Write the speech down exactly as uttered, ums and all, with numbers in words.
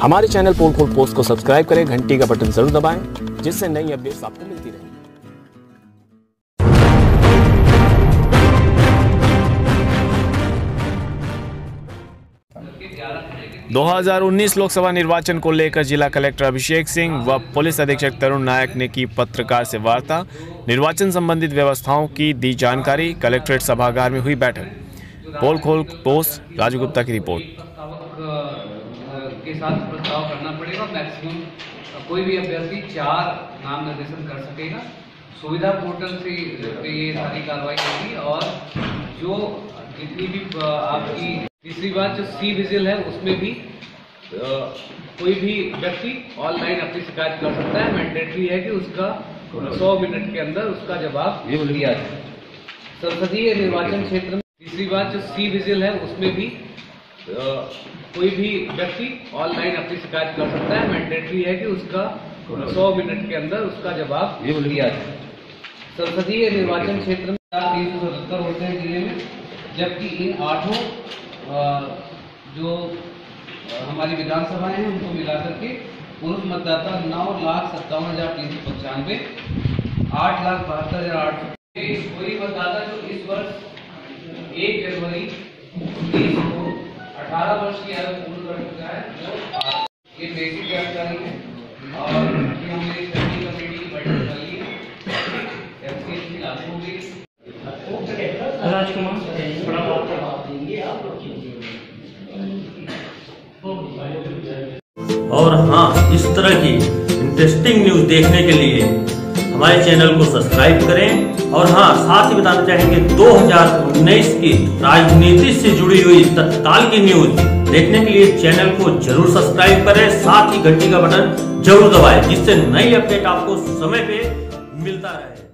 हमारे चैनल पोल खोल पोस्ट को सब्सक्राइब करें, घंटी का बटन जरूर दबाएं, जिससे नई अपडेट्स आपको मिलती रहें। दो हज़ार उन्नीस लोकसभा निर्वाचन को लेकर जिला कलेक्टर अभिषेक सिंह व पुलिस अधीक्षक तरुण नायक ने की पत्रकार से वार्ता। निर्वाचन संबंधित व्यवस्थाओं की दी जानकारी। कलेक्ट्रेट सभागार में हुई बैठक। पोल खोल पोस्ट राजू गुप्ता की रिपोर्ट। के साथ प्रस्ताव करना पड़ेगा। मैक्सिमम कोई भी अभ्यर्थी चार नाम निर्देशन कर सकेगा। सुविधा पोर्टल से ये सारी कार्रवाई होगी और जो जितनी भी आपकी तीसरी बात जो सी विजिल है उसमें भी आ, कोई भी व्यक्ति ऑनलाइन अपनी शिकायत कर सकता है। मैंडेटरी है कि उसका सौ मिनट के अंदर उसका जवाब दिया जाए। संसदीय निर्वाचन क्षेत्र में तीसरी बात जो सी विजिल है उसमें भी आ, कोई भी व्यक्ति ऑनलाइन अपनी शिकायत कर सकता है। मैंडेटरी है कि उसका सौ मिनट के अंदर उसका जवाब दिया जाए। संसदीय निर्वाचन क्षेत्र में तीन सौ सतहत्तर होते हैं जिले में, जबकि इन आठों जो हमारी विधानसभाएं हैं उनको मिलाकर के पुरुष मतदाता नौ लाख सत्तावन हजार तीन सौ पचानवे, आठ लाख बहत्तर हजार आठ सौ। कोई मतदाता जो इस वर्ष एक जनवरी उन्नीस को अठारह वर्ष की आयु पूर्ण कर चुका है, जो ये बेसिक जानकारी है। और हमने स्टडी कमेटी की बैठक कर ली है, एफसीएससी लागू हो गई। और हाँ, इस तरह की इंटरेस्टिंग न्यूज देखने के लिए हमारे चैनल को सब्सक्राइब करें। और हाँ, साथ ही बताना चाहेंगे दो हज़ार उन्नीस की राजनीति से जुड़ी हुई तत्काल की न्यूज देखने के लिए चैनल को जरूर सब्सक्राइब करें, साथ ही घंटी का बटन जरूर दबाएं, जिससे नई अपडेट आपको समय पे मिलता रहे।